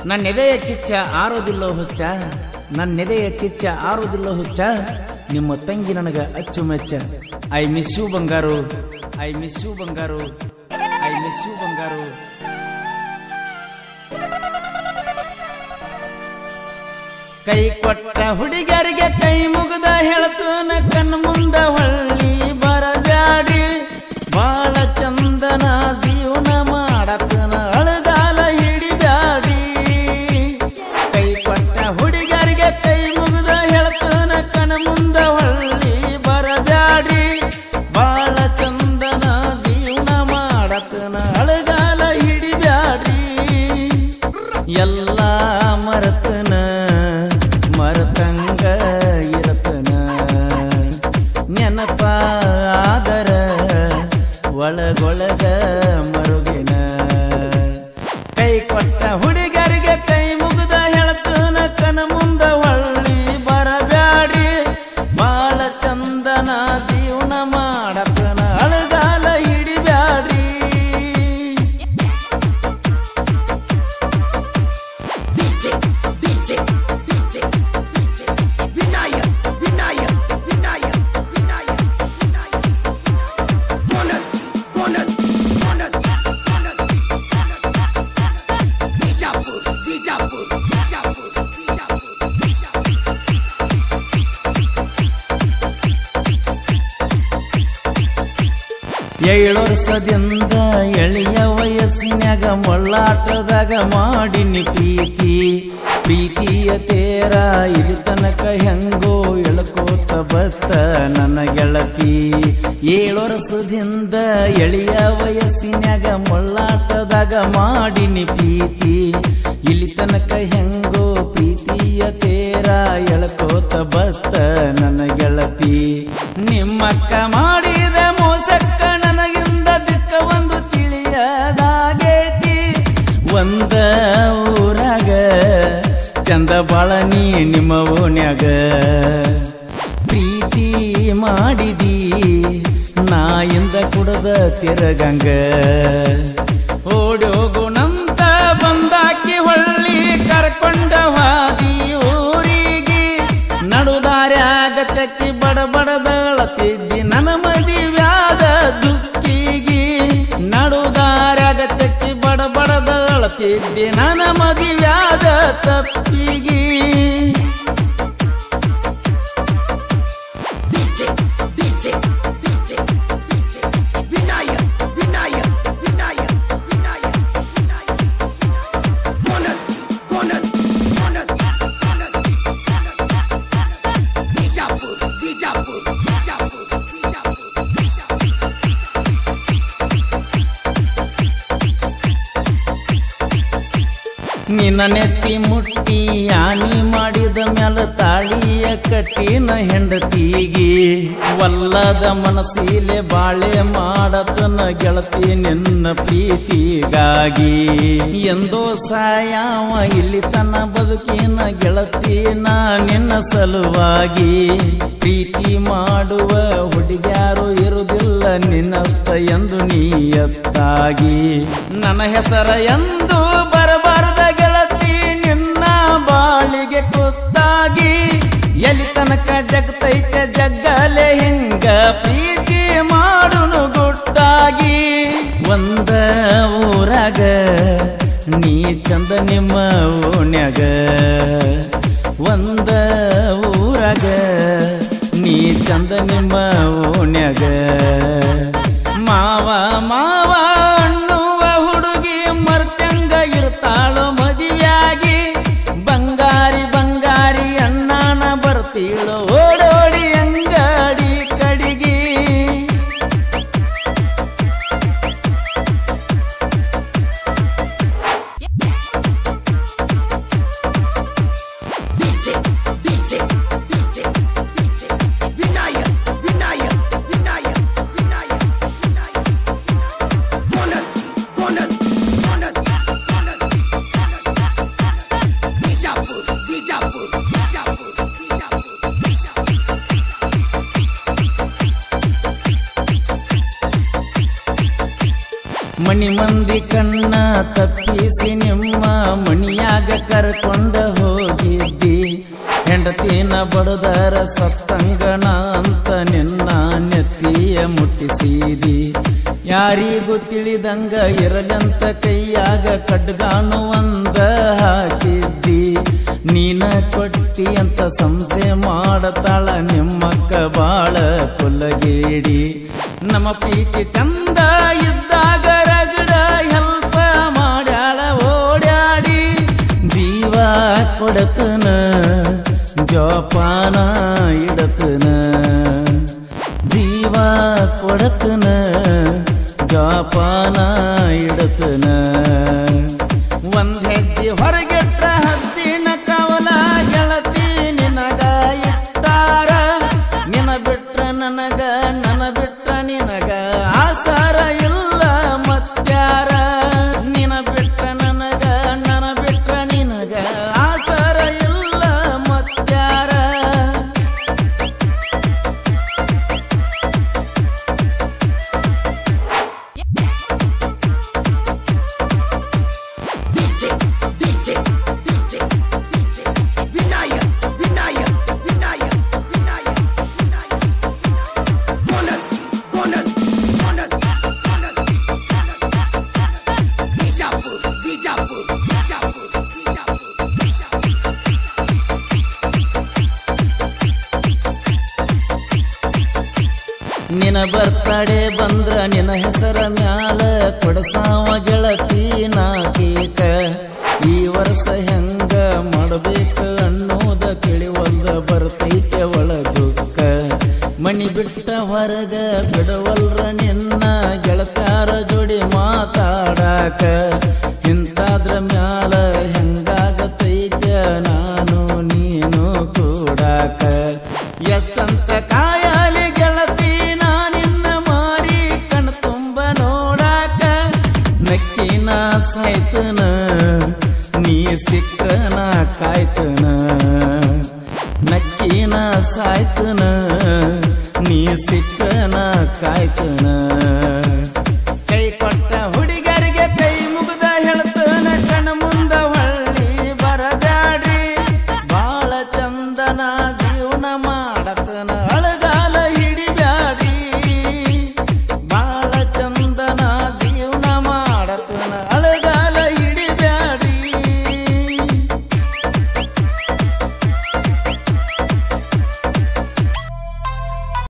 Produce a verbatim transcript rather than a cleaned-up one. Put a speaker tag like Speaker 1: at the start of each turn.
Speaker 1: ನನ್ನೆದೆಯ ಕಿಚ್ಚ ಆರೋದಿಲ್ಲೋ ಹುಚ್ಚ, ನನ್ನೆದೆಯ ಕಿಚ್ಚ ಆರೋದಿಲ್ಲೋ ಹುಚ್ಚ, ನಿಮ್ಮ ತಂಗಿ ನನಗ ಅಚ್ಚುಮೆಚ್ಚ. ಐ ಮಿಸ್ ಯು ಬಂಗಾರು, ಐ ಮಿಸ್ ಯು ಬಂಗಾರು, ಐ ಮಿಸ್ ಯು ಬಂಗಾರು. ಕೈ ಕೊಟ್ಟ ಹುಡುಗರಿಗೆ ಕೈ ಮುಗ್ದ ಹೇಳ್ತನ ಕಣ್ಣ ಮುಂದ ಹೊಳ್ಳಿ ಬರಬ್ಯಾಡಿ, ಬಾಳ ಚಂದನ ಜೀವನ ಮಾಡತನ ಅಳಗಾಲ ಹಿಡಿಬ್ಯಾಡಿ. ಕೈ ಕೊಟ್ಟ ಹುಡುಗರಿಗೆ ಕೈ ಮುಗ್ದ ಹೇಳ್ತನ ಕಣ್ಣ ಮುಂದ ಹೊಳ್ಳಿ ಬರಬ್ಯಾಡಿ, ಬಾಳ ಚಂದನ ಜೀವನ ಮಾಡತನ ಅಳಗಾಲ ಹಿಡಿಬ್ಯಾಡ್ರಿ. ಎಲ್ಲ ಮರತನ ಮರತಂಗ ಇರತನ ನೆನಪ ಆದರ ಒಳಗೊಳಗ ಮರುಗಿನ. ಕೈ ಕೊಟ್ಟ ಹುಡುಗರಿಗೆ ಕೈ ಮುಗ್ದ ಹೇಳ್ತನ ಕನ ಮುಂದ ಹೊಳ್ಳಿ ಬರಬ್ಯಾಡಿ, ಬಾಳ ಚಂದನ ಜೀವನ ಮಾಡತನ ಅಳಗಾಲ ಹಿಡಿಬ್ಯಾಡ್ರಿ. ಏಳು ವರ್ಷದಿಂದ ಎಳೆಯ ವಯಸ್ಸಿನಾಗ ಮೊಳ್ಳಾಟದಾಗ ಮಾಡಿನಿ ಪ್ರೀತಿ, ಪ್ರೀತಿಯ ತೇರ ಇಲ್ಲಿ ತನಕ ಹೆಂಗೋ ಎಳ್ಕೋತ ಬತ್ತ ನನ್ನ ಗೆಳತಿ. ಏಳು ವರ್ಷದಿಂದ ಎಳೆಯ ವಯಸ್ಸಿನಾಗ ಮೊಳ್ಳಾಟದಾಗ ಮಾಡಿನಿ ಪ್ರೀತಿ, ಇಲ್ಲಿ ತನಕ ಹೆಂಗೋ ಪ್ರೀತಿಯ ತೇರ ಎಳ್ಕೋತ ಬತ್ತ ನನ್ನ ಗೆಳತಿ. ನಿಮ್ಮಕ್ಕ ಮಾಡಿದ ಮೋಸಕ್ಕ ನನಗಿಂದ ದಿಕ್ಕ ಒಂದು ತಿಳಿಯದಾಗೈತಿ. ಒಂದ ಊರಾಗ ಚಂದ ಬಾಳ ನೀ ನಿಮ್ಮ ಓಣ್ಯಾಗ ಪ್ರೀತಿ ಮಾಡಿದಿ, ನಾಯಿಂದ ಕುಡದ ತಿರಗಂಗ. ಓಡಿ ಹೋಗುಣಂತ ಬಂದಾಕಿ ಹೊಳ್ಳಿ ಕರ್ಕೊಂಡ ಹಾದಿ ಊರಿಗೆ, ನಡುದಾರ್ಯಾಗ ತೆಕ್ಕಿ ಬಡ ಬಡದಳತಿದ್ದಿ ನನ್ನ ಮದಿವ್ಯಾದ ದುಃಖಿಗಿ. ನಡುದಾರ್ಯಾಗ ತೆಕ್ಕಿ ಬಡ ಬಡದಳತಿದ್ದಿ ನನ್ನ ಮದಿವ್ಯಾದ ತಪ್ಪಿಗಿ. ನಿನ್ನ ನೆತ್ತಿ ಮುಟ್ಟಿ ಆನಿ ಮಾಡಿದ ಮ್ಯಾಲ ತಾಳಿಯ ಕಟ್ಟಿನ ಹೆಂಡತಿಗಿ, ವಲ್ಲದ ಮನಸ್ಸಿಲೆ ಬಾಳೆ ಮಾಡತನ ಗೆಳತಿ ನಿನ್ನ ಪ್ರೀತಿಗಾಗಿ. ಎಂದೋ ಸಾಯಾವ ಇಲ್ಲಿ ತನ್ನ ಬದುಕಿನ ಗೆಳತಿ ನಾ ನಿನ್ನ ಸಲುವಾಗಿ. ಪ್ರೀತಿ ಮಾಡುವ ಹುಡುಗ್ಯಾರು ಇರುವುದಿಲ್ಲ ನಿನ್ನಷ್ಟ ಎಂದು ನೀಯತ್ತಾಗಿ. ನನ್ನ ಹೆಸರ ಎಂದು ಬರಬಾರದ ಗೆಳತಿ ನಿನ್ನ ಬಾಳಿಗೆ ಕುತ್ತಾಗಿ. ಎಲ್ಲಿ ತನಕ ಜಗತೈತೆ ಜಗ್ಗಲೆ ಹಿಂಗ ಪ್ರೀತಿ ಮಾಡುನು ಗುಟ್ಟಾಗಿ. ಒಂದ ಊರಾಗ ನೀ ಚಂದ ನಿಮ್ಮ ಓಣ್ಯಾಗ, ಒಂದ ಊರಾಗ ನೀ ಚಂದ ನಿಮ್ಮ ಓಣ್ಯಾಗ. ಮಾವ ಮಾವ ಅನ್ನುವ ಹುಡುಗಿ ಮರ್ತಂಗ ಇರ್ತಾಳೋ ಮದುವೆಯಾಗಿ. ಬಂಗಾರಿ ಬಂಗಾರಿ ಅಣ್ಣನ ಬರ್ತೀಳೋ ಓಡೋಡಿ ಅಂಗಡಿ ಕಡಿಗಿ. ಮನಿ ಮಂದಿ ಕಣ್ಣ ತಪ್ಪಿಸಿ ನಿಮ್ಮ ಮಣಿಯಾಗ ಕರ್ಕೊಂಡ ಹೋಗಿದ್ದಿ ಹೆಂಡತಿನ ಬಡದರ ಸತ್ತಂಗಣ ಅಂತ ನಿನ್ನ ನೆತ್ತಿಯ ಮುಟ್ಟಿಸಿದಿ ಯಾರಿಗೂ ತಿಳಿದಂಗ ಇರಲಂತ ಕೈಯಾಗ ಕಡ್ಗಾನು ಒಂದ ಹಾಕಿದ್ದಿ ನೀನ ಕೊಟ್ಟಿ ಅಂತ ಸಂಶಯ ಮಾಡತಾಳ ನಿಮ್ಮಕ್ಕ ಬಾಳ ಕೊಲ್ಲಗೇಡಿ ನಮ್ಮ ಪ್ರೀತಿ ಚಂದ ಇದ್ದಾಗ ರಗಡ ಹೆಲ್ಪ ಮಾಡ್ಯಾಳ ಓಡ್ಯಾಡಿ ಜೀವ ಕೊಡತನ ಜೋಪಾನ ಇಡತನ ಜೀವ ಕೊಡತನ ಜೋಪಾನ ಇಡತನ ಒಂದ್ ಹೆಜ್ಜೆ ಹೊರಗೆಟ್ಟ ಹದ್ದಿನ ಕವಲ ಗೆಳತಿ ನಿನಗ ಇಟ್ಟಾರ ನಿನ ಬಿಟ್ಟ ನನಗ ನನ ಬಿಟ್ಟ ನಿನಗ ಆಸಾರ ಇಲ್ಲ ಮತ್ಯಾರ ನಿನ ಬಿಟ್ಟ ನನಗ ನನ ಬಿಟ್ಟ ನಿನಗ ಆಸಾರ ಇಲ್ಲ ಮತ್ಯಾರ ನಿನ ಬರ್ತಡೆ ಬಂದ್ರ ನಿನ ಹೆಸರ ಮ್ಯಾಲ ಕೊಡಸಾವ ಗೆಳತಿ ನಾಕೇಕ ಈ ವರ್ಷ ಹೆಂಗ ಮಾಡಬೇಕು ಅನ್ನೋದ ತಿಳಿವಲ್ದ ಬರ್ತೈತೆ ಒಳದುಕ್ಕ ಮನಿ ಬಿಟ್ಟ ಹೊರಗ ಬಿಡವಲ್ರ ನಿನ್ನ ಗೆಳತಾರ ಜೋಡಿ ಮಾತಾಡಾಕ ಇಂತಾದ್ರ ಮ್ಯಾಲ ಹೆಂಗಾಗತೈತೆ ನಾನು ನೀನು ಕೂಡಾಕ ಎಷ್ಟಂತ ಕಾಯಲಿ ಗೆಳತಿ ನಾನಿನ್ನ ಮಾರಿ ಕಣ್ ತುಂಬ ನೋಡಾಕ ನಕ್ಕಿನ ಸಾಯ್ತನ ನೀ ಸಿಕ್ಕನ ಕಾಯ್ತನ ನಕ್ಕಿನ ಸಾಯ್ತನ ನೀ ಸಿಕ್ಕನ ಕಾಯ್ತನ